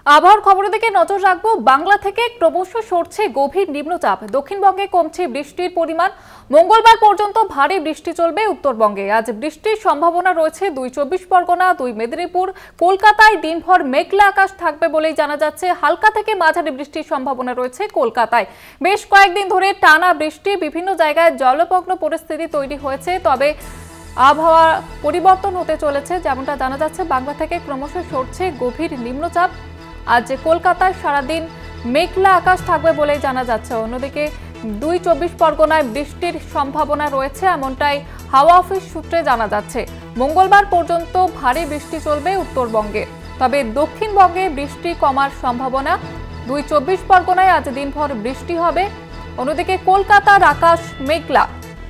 আবহাওয়ার খবরের দিকে নজর রাখবো। বাংলা থেকে ক্রমশ সরছে গভীর নিম্নচাপ। দক্ষিণবঙ্গে কমছে বৃষ্টির পরিমাণ। মঙ্গলবার পর্যন্ত ভারী বৃষ্টি চলবে উত্তরবঙ্গে। আজ বৃষ্টির সম্ভাবনা রয়েছে ২ পরগনা, ২ মেদিনীপুর, কলকাতায় দিনভর মেঘলা আকাশ থাকবে বলেই জানা যাচ্ছে। হালকা থেকে মাঝারি বৃষ্টির সম্ভাবনা রয়েছে কলকাতায়। বেশ কয়েকদিন ধরে টানা বৃষ্টি, বিভিন্ন জায়গায় জলমগ্ন পরিস্থিতি তৈরি হয়েছে। তবে আবহাওয়া পরিবর্তন হতে চলেছে, যেমনটা জানা যাচ্ছে। বাংলা থেকে ক্রমশ সরছে গভীর নিম্নচাপ। আজ কলকাতায় সারাদিন মেঘলা আকাশ থাকবে বলেই জানা যাচ্ছে। অন্যদিকে ২ পরগনায় বৃষ্টির সম্ভাবনা রয়েছে, এমনটাই হাওয়া অফিস সূত্রে জানা যাচ্ছে। মঙ্গলবার পর্যন্ত ভারী বৃষ্টি চলবে উত্তরবঙ্গে, তবে দক্ষিণবঙ্গে বৃষ্টি কমার সম্ভাবনা। ২ পরগনায় আজ দিনভর বৃষ্টি হবে। অন্যদিকে কলকাতার আকাশ মেঘলা।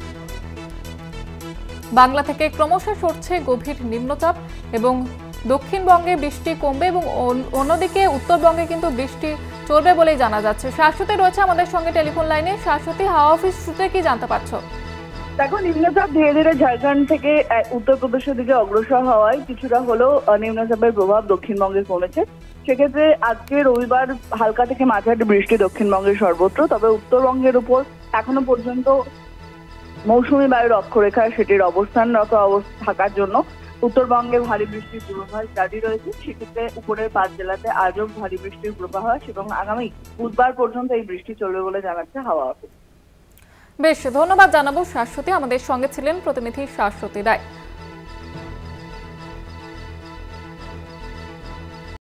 বাংলা থেকে ক্রমশ সরছে গভীর নিম্নচাপ এবং দক্ষিণবঙ্গে বৃষ্টি কমবে এবং অন্যদিকে উত্তরবঙ্গে কিন্তু বৃষ্টি চলবে বলেই জানা যাচ্ছে। শাশ্বতী রয়েছে আমাদের সঙ্গে টেলিফোন লাইনে। শাশ্বতী, হাওয়া অফিস সূত্রে কি জানতে পারছো? দেখো, নিম্নচাপ ধীরে ধীরে ঝাড়খণ্ড থেকে উত্তরপ্রদেশের দিকে অগ্রসর হওয়ায় কিছুটা হলেও নিম্নচাপের প্রভাব দক্ষিণবঙ্গে কমেছে। সেক্ষেত্রে আজকে রবিবার হালকা থেকে মাঝারি বৃষ্টি দক্ষিণবঙ্গের সর্বত্র। তবে উত্তরবঙ্গের উপর এখনো পর্যন্ত মৌসুমী বায়ুর অক্ষরেখায় সেটির অবস্থানরত থাকার জন্য উত্তরবঙ্গে ভারী বৃষ্টির পূর্বাভাস জারি রয়েছে। সেক্ষেত্রে উপরের ৫ জেলাতে আজও ভারী বৃষ্টির পূর্বাভাস এবং আগামী বুধবার পর্যন্ত এই বৃষ্টি চলবে বলে জানাচ্ছে হাওয়া অফিস। বেশ, ধন্যবাদ জানাবো শাশ্বতী। আমাদের সঙ্গে ছিলেন প্রতিনিধি শাশ্বতী রায়।